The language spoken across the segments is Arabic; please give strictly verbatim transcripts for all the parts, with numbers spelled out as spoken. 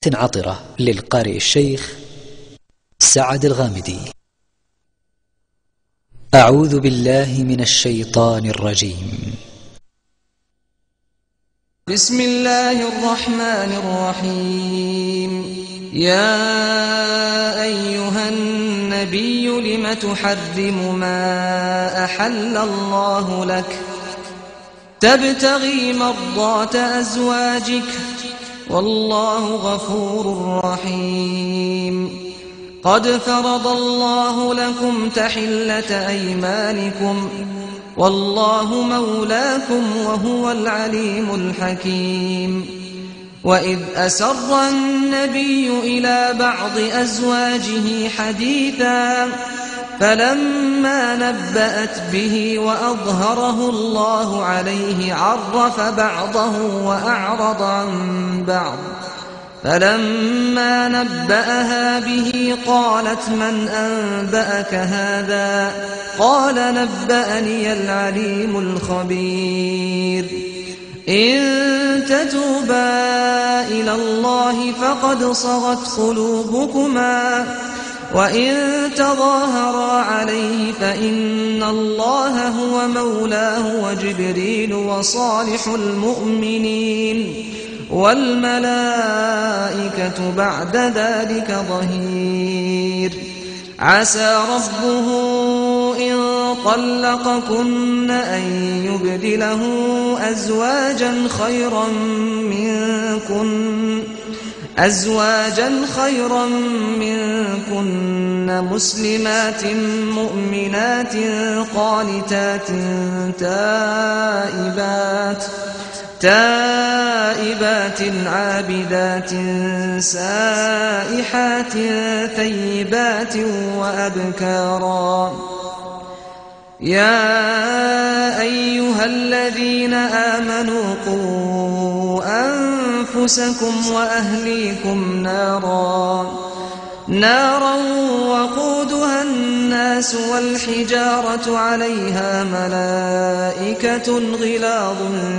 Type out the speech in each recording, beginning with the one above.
عطرة للقارئ الشيخ سعد الغامدي. أعوذ بالله من الشيطان الرجيم. بسم الله الرحمن الرحيم. يا أيها النبي لم تحرم ما أحل الله لك تبتغي مرضات أزواجك والله غفور رحيم. قد فرض الله لكم تحلة أيمانكم والله مولاكم وهو العليم الحكيم. وإذ أسر النبي إلى بعض أزواجه حديثا فلما نبأت به وأظهره الله عليه عرف بعضه وأعرض عن بعض. فلما نبأها به قالت من أنبأك هذا؟ قال نبأني العليم الخبير. إن تتوبا إلى الله فقد صغت قلوبكما وإن تظاهرا عليه فإن الله هو مولاه وجبريل وصالح المؤمنين والملائكة بعد ذلك ظهير. عسى ربه إن طلقكن أن يبدله أزواجا خيرا منكن أزواجا خيرا منكن مسلمات مؤمنات قانتات تائبات تائبات عابدات سائحات ثيبات وأبكارا. يا أيها الذين آمنوا قوا أنفسكم وأهليكم نارا نارا وقودها الناس والحجارة عليها ملائكة غلاظ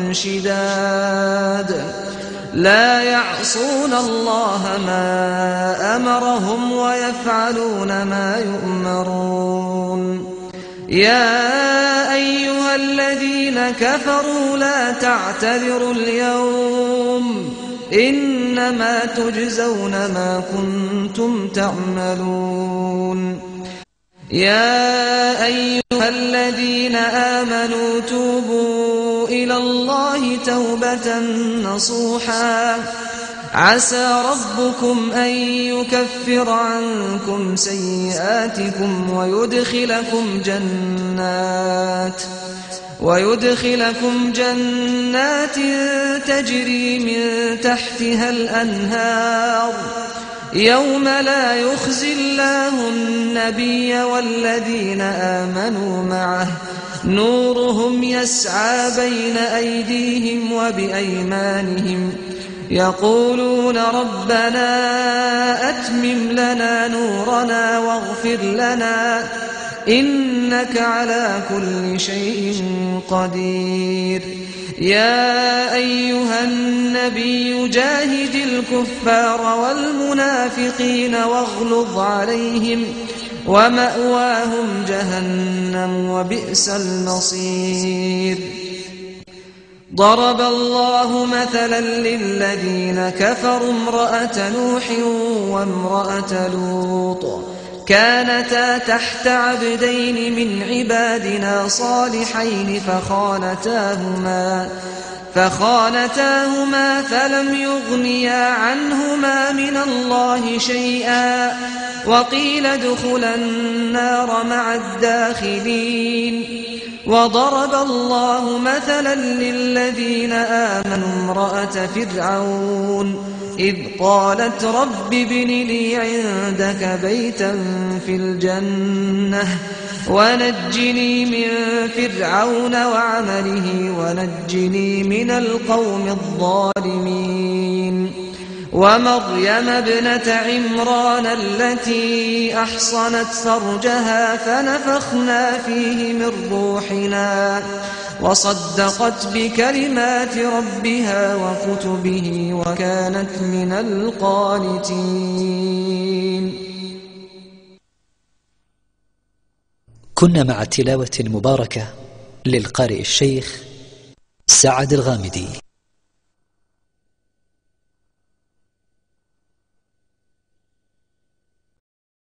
شداد لا يعصون الله ما أمرهم ويفعلون ما يؤمرون. يا أيها الذين كفروا لا تعتذروا اليوم إنما تجزون ما كنتم تعملون. يا أيها الذين آمنوا توبوا إلى الله توبة نصوحا عسى ربكم أن يكفر عنكم سيئاتكم ويدخلكم جنات ويدخلكم جنات تجري من تحتها الأنهار يوم لا يخزي الله النبي والذين آمنوا معه نورهم يسعى بين أيديهم وبأيمانهم يقولون ربنا أتمم لنا نورنا واغفر لنا إنك على كل شيء قدير. يا أيها النبي جاهد الكفار والمنافقين واغلظ عليهم ومأواهم جهنم وبئس المصير. ضرب الله مثلا للذين كفروا امرأة نوح وامرأة لوط كانتا تحت عبدين من عبادنا صالحين فخانتاهما فخانتاهما فلم يغنيا عنهما من الله شيئا وقيل ادخلا النار مع الداخلين. وضرب الله مثلا للذين آمنوا امرأة فرعون إذ قالت رب ابن لي عندك بيتا في الجنة ونجني من فرعون وعمله ونجني من القوم الظالمين. ومريم ابنة عمران التي أحصنت فرجها فنفخنا فيه من روحنا وصدقت بكلمات ربها وكتبه وكانت من القانتين. كنا مع تلاوة مباركة للقارئ الشيخ سعد الغامدي.